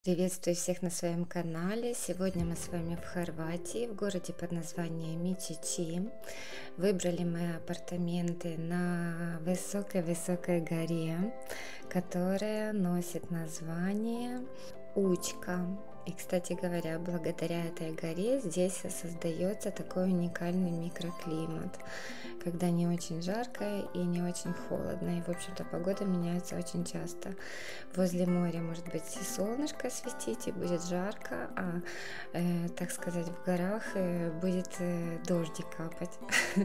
Приветствую всех на своем канале. Сегодня мы с вами в Хорватии, в городе под названием Мичичи. Выбрали мы апартаменты на высокой-высокой горе, которая носит название Учка. И, кстати говоря, благодаря этой горе здесь создается такой уникальный микроклимат, когда не очень жарко и не очень холодно. И, в общем-то, погода меняется очень часто. Возле моря может быть и солнышко светить, и будет жарко, а, так сказать, в горах будет дождик капать.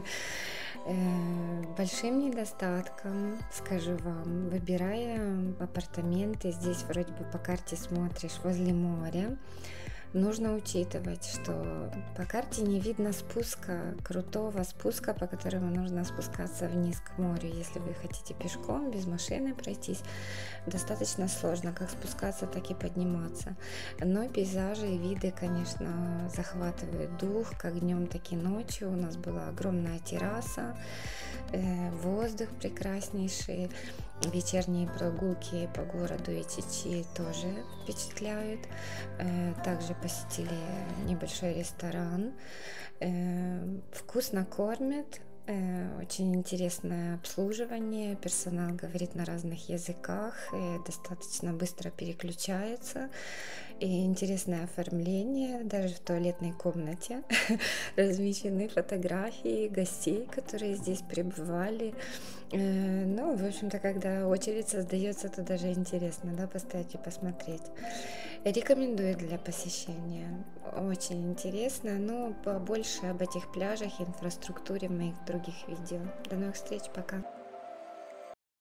Большим недостатком, скажу вам, выбирая апартаменты, здесь вроде бы по карте смотришь возле моря, нужно учитывать, что по карте не видно спуска, крутого спуска, по которому нужно спускаться вниз к морю. Если вы хотите пешком, без машины пройтись, достаточно сложно, как спускаться, так и подниматься. Но пейзажи и виды, конечно, захватывают дух, как днем, так и ночью. У нас была огромная терраса, воздух прекраснейший. Вечерние прогулки по городу Ичичи тоже впечатляют. Также посетили небольшой ресторан. Вкусно кормят. Очень интересное обслуживание. Персонал говорит на разных языках. Достаточно быстро переключается. И интересное оформление. Даже в туалетной комнате размещены фотографии гостей, которые здесь пребывали. Ну, в общем-то, когда очередь создается, то даже интересно, да, постоять и посмотреть. Рекомендую для посещения. Очень интересно, но побольше об этих пляжах и инфраструктуре в моих других видео. До новых встреч, пока!